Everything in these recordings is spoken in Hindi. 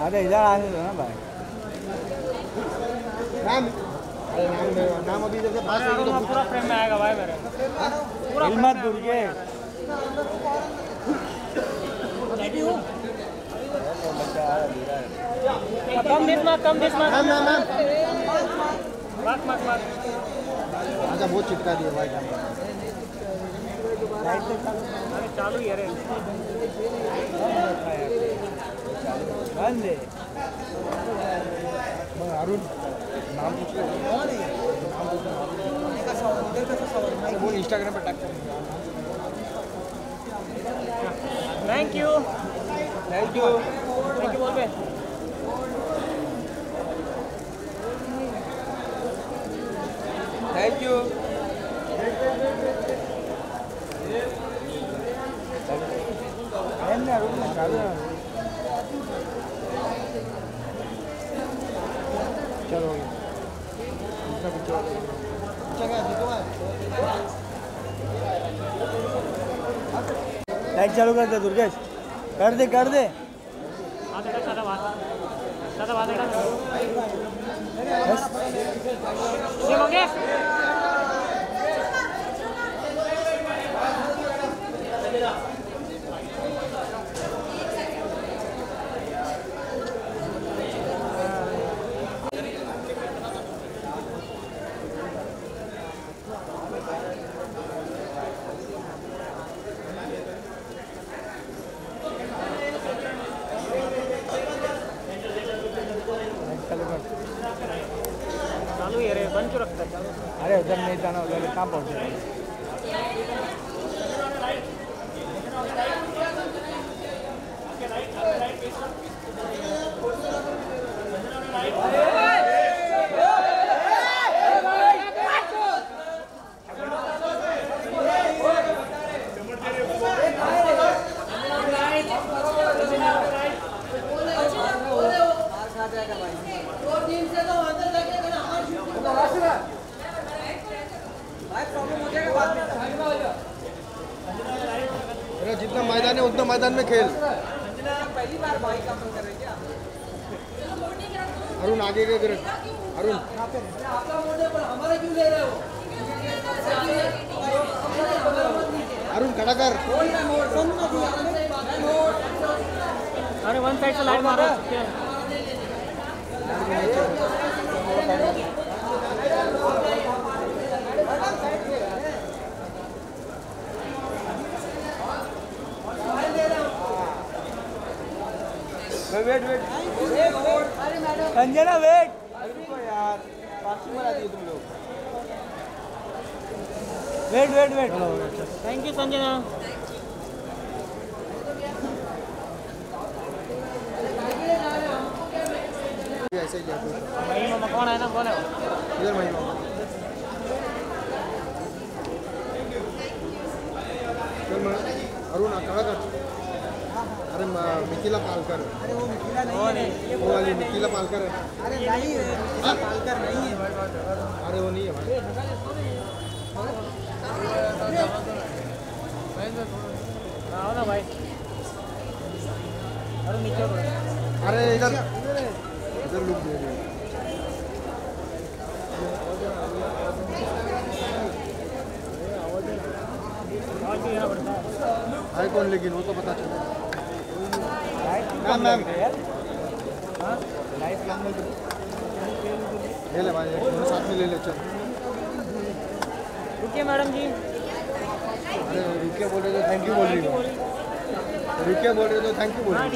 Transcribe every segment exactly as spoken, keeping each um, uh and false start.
अरे इधर आने दो ना भाई। नाम अरे नाम नाम अभी इधर से पास है तो पूरा फ्रेम में आएगा भाई मेरे पूरा हिम्मत दुर्गे कम दिस मत कम दिस मत मैम मैम मैम मत मत मत अच्छा बहुत चिपका दिया भाई अरे चालू ही है रे बंद है। अरुण नाम पूछ ले वो इंस्टाग्राम पर टैग कर thank you thank you thank you बोल बे थैंक यू। चलो लाइट चालू कर दे दुर्गेश कर दे कर दे सादा बात सादा बात ये हो गया चालू ही है रे बंद क्यों रखता है अरे उधर नहीं जाना उधर कहाँ पहुँचे मेरा जितना मैदान है उतना मैदान में खेल पहली बार भाई का मन कर रहे क्या अरुण आगे के अरुण आपका मोटे पर हमारा क्यों ले रहे हो अरुण खड़ा कर अरे वन साइड से लाइट मारो वेट वेट संजना वेट रुको यार पार्किंग में आती है तुम लोग wait wait wait thank you Sanjana ऐसे ही जाते भाई मामा कौन है ना कौन है इधर महिमा अरुण खड़ा कर अरे मिथिला पालकर अरे वो मिथिला नहीं है वो वाली मिथिला पालकर है अरे नहीं है पालकर नहीं है अरे वो नहीं है भाई आओ ना भाई अरे नीचे अरे इधर इधर लुक दे रहे भाई कौन लेकिन वो तो पता चला मैम मैम ले ले भाई दोनों साथ में ले ले चल रुकिए मैडम जी अरे रुकिए बोल रहे तो थैंक यू बोल रही हो रुकिए बोल रहे तो थैंक यू बोल रही हो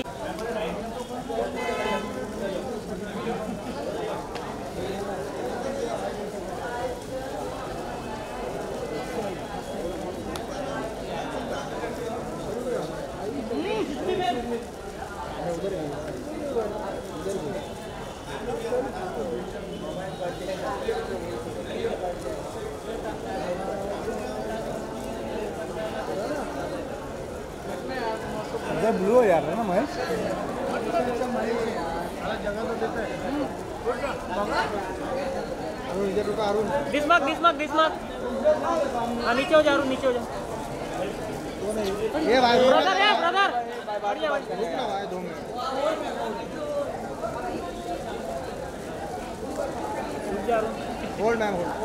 ब्लू हो यार है ना महेश जगह तो देता है अरुण इधर रुका अरुण दिस मत दिस मत दिस मत हाँ नीचे हो जा अरुण नीचे हो जा ये भाई ब्रदर है ब्रदर बढ़िया भाई रुकना भाई दो minute hold ma'am hold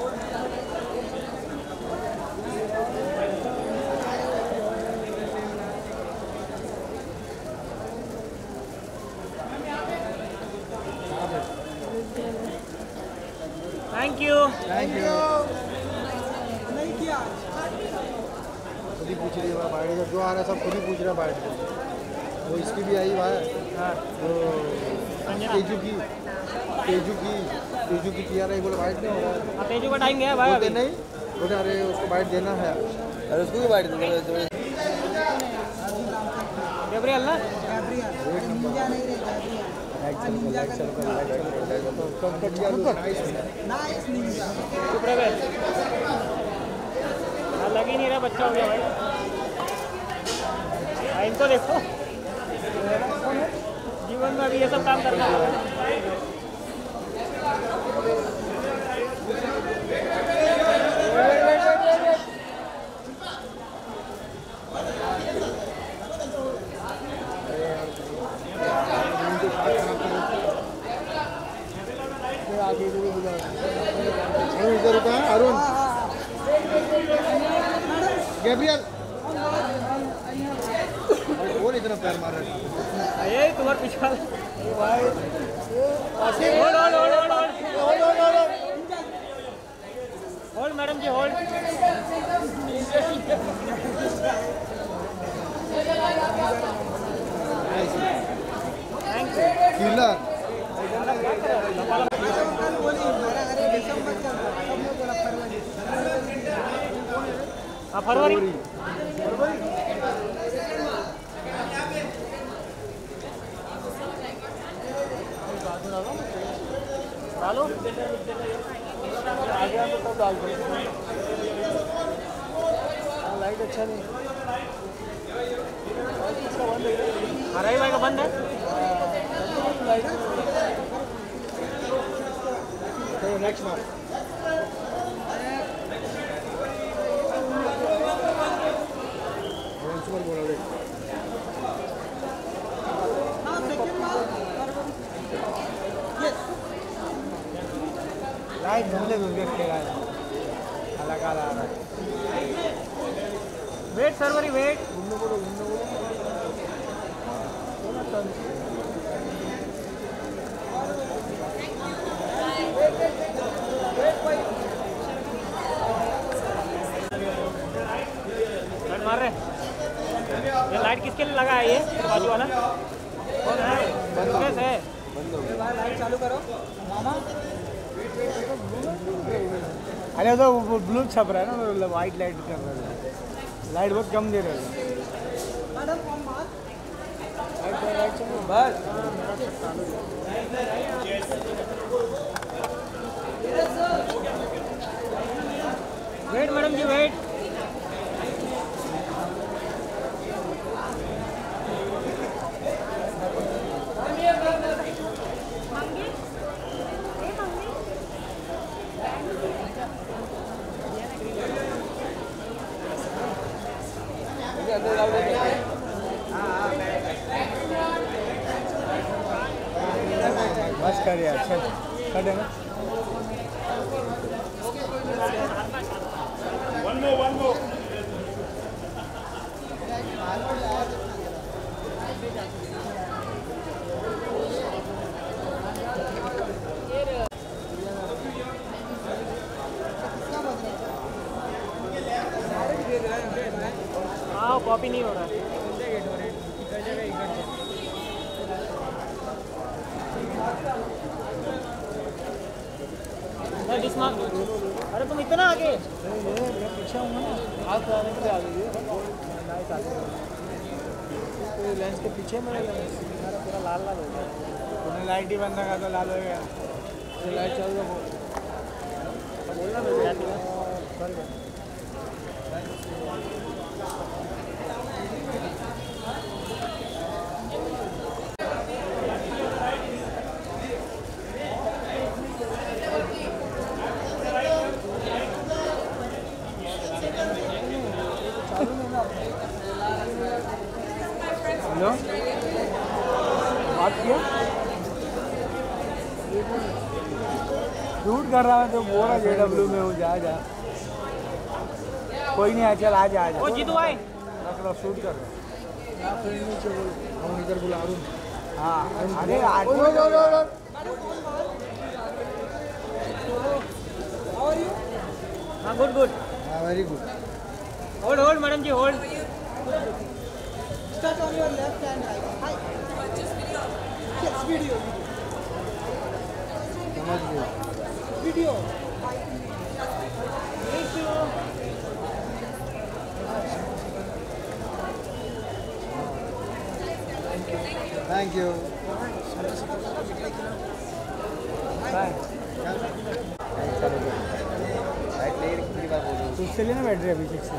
thank you thank you नहीं किया खुद ही पूछ रही है भाई बाइट जो आ रहा है सब खुद ही पूछ रहा है बाइट वो इसकी भी आई भाई हाँ वो तेजू की तेजू की तेजू की किया रही बोले बाइट नहीं हो रहा है अब तेजू का टाइम गया है भाई बोलते अभी नहीं बोले अरे उसको बाइट देना है अरे उसको भी बाइट दे गैब्रियल ना निंजा नहीं रे गैब्रियल नाइस निंजा चुप रह गए हाँ, लग ही नहीं रहा बच्चा हो गया भाई हाँ, इनको देखो जीवन में अभी ये सब काम करना है अरुण इधर रुका है अरुण गैब्रियल कौन इतना पैर मार रहा है ये तुम्हारे पीछे hold hold hold hold hold hold madam ji hold thank you killer बोली मेरा अरे दिसंबर का सबने बोला फरवरी हाँ फरवरी डालो आगे तो तब डाल दो लाइट अच्छा नहीं हराई भाई का बंद है तो नेक्स्ट मार्क सुपर बोला देख हां सेकंड मार्क यस लाइट धुंधले धुंधले खेला है अलग अलग आ रहा है वेट सर्वरी वेट मार रहे ये लाइट किसके लिए लगा है ये बाजू वाला कौन है मुकेश है लाइट चालू करो मामा अरे तो वो ब्लू छप रहा है ना मतलब वाइट लाइट कर रहा है लाइट बहुत कम दे रहा है मैडम कौन मार बस वेट मैडम जी वेट बस कर यार चल कर देना हाँ कॉपी नहीं हो रहा है अरे तुम इतना आगे पीछे हूँ ना हाथ आने के लिए आ गई लाइट आ गई लेंस के पीछे मेरा लेंस मेरा पूरा लाल लाल हो गया तूने लाइट ही बंद रखा तो लाल हो गया लाइट चालू रखो बोलना मेरे कर गया चालू नहीं ना बात किया शूट कर रहा है तो बोला जे डब्ल्यू में हूँ जा जा कोई नहीं आ चल आ जा आ जा वो जीतू आए रख लो शूट कर हम इधर बुला रूँ हाँ अरे आज हाँ गुड गुड हाँ very good hold hold madam ji hold Start on your left hand. Hi. Yes, video. समझ गए Video. थैंक यू तो उससे लेना बैटरी अभी से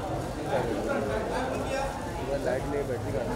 लाइट ले बैटरी का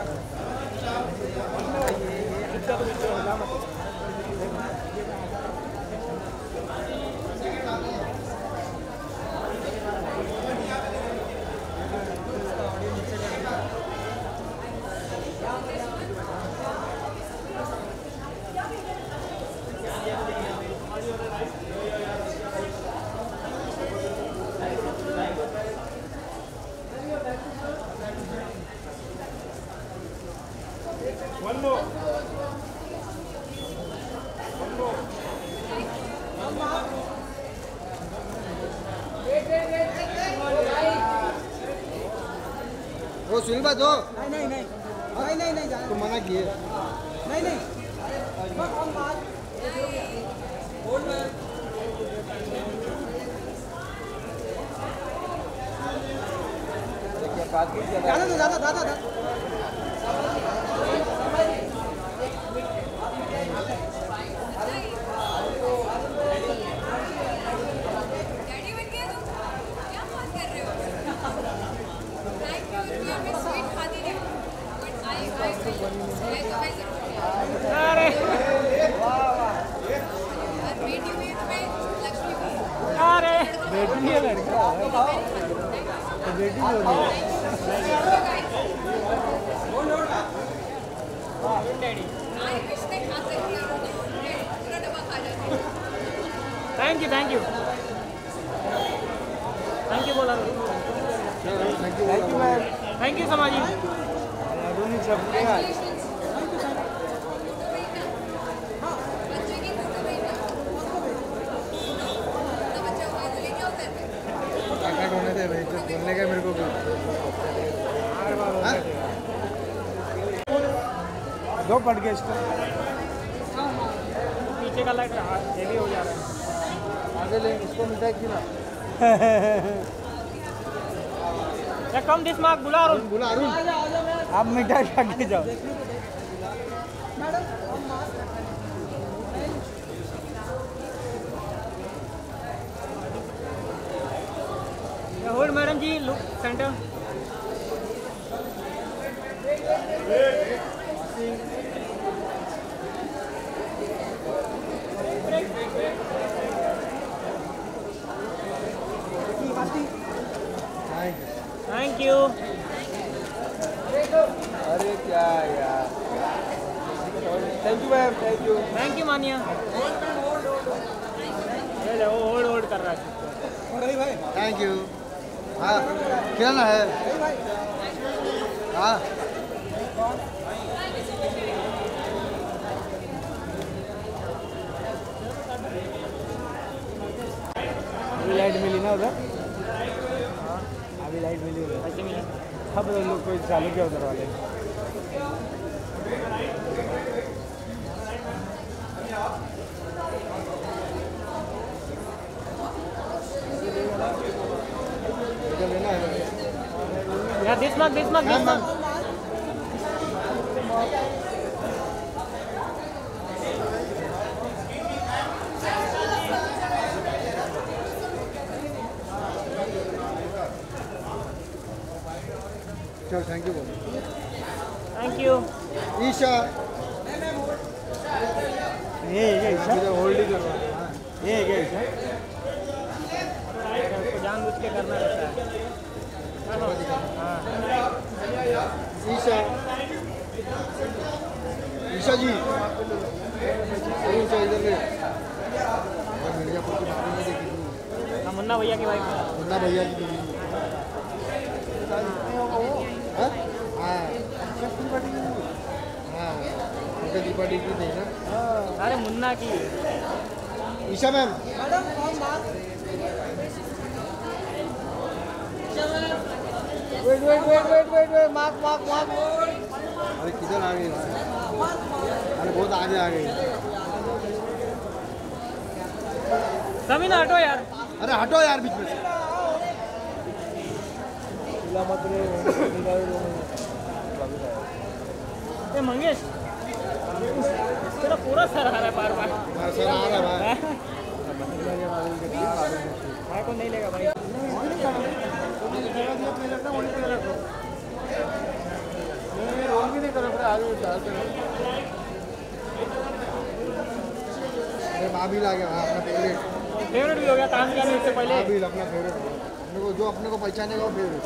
वो सुन बात हो नहीं नहीं नहीं नहीं नहीं नहीं जाना तो मना किए नहीं नहीं बस हम बात होल्ड में जाना तो जाना दादा दादा डैडी बन गया तुम क्या बात कर रहे हो थैंक यू मैं अपनी स्वीट खाती नहीं बट आई आई मैं तो मैं जरूर अरे और बेटी हुई तुम्हें लक्ष्मी भी अरे बेटी है लड़का तो बेटी हो गई डैडी आई विश they खा सकती हूँ पूरा डब्बा खा जाती thank you thank you thank you बोला thank you thank you ma'am thank you समाजी अरुणी सबके आज बच्चे की फोटो भेजना तो बच्चा होगा तो लेके होता है काका होने थे भाई तो बोलने का मेरे को भी हाँ? दो पट गए इसको पीछे का लाइट हेवी हो जा रहा है आगे ले इसको मिठाई खिला या कम दिस मार्क बुला अरुण बोला अरुण आप मिठाई खा के जाओ मैडम हम बात hold madam ji look centre thank thank you you अरे क्या यार thank you ma'am thank you thank you मानिया ये ले वो होल्ड होल्ड कर रहा है भाई भाई थैंक यू हाँ खिलाना है हाँ अभी लाइट मिली ना उधर अभी लाइट मिली उधर ऐसे मिला अब लोग कोई चालू किया उधर वाले इधर लेना है या this mark this mark this mark चलो थैंक यू बोलो थैंक यू ईशा ये है क्या ईशा मुझे होल्ड ही करवा हाँ ये है क्या ईशा उसको जानबूझ के करना रहता है हाँ ईशा ईशा जी अरुण से इधर ले मिर्जापुर की भाभी में देखी थी हाँ, मुन्ना भैया की वाइफ। मुन्ना भैया की बीवी हाँ हाँ हाँ उनका दीपावली की थी ना अरे मुन्ना की। Isha ma'am wait wait wait wait wait wait mark mark mark. अरे किधर आ गई अरे बहुत आगे आ गई सभी ना हटो यार। अरे हटो यार बीच में से ये मंगेश तेरा पूरा सर आ रहा है बार बार। हाँ, सर आ रहा है भाई को नहीं लेगा भाई। रोल भी नहीं करो आगे डालते अरे बाबिल आ गया हाँ, अपना फेवरेट फेवरेट भी हो गया काम किया नहीं उससे पहले। बाबिल अपना फेवरेट अपने को जो अपने को पहचानेगा वो फेवरेट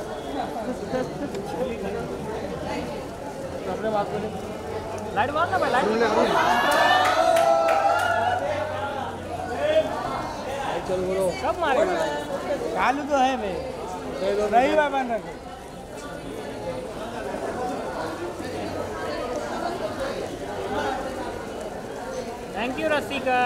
अपने बात को लाइट मार ना भाई लाइट। चल बोलो कब मारेगा? चालू तो है मैं नहीं बाबा ना थैंक यू रसिका।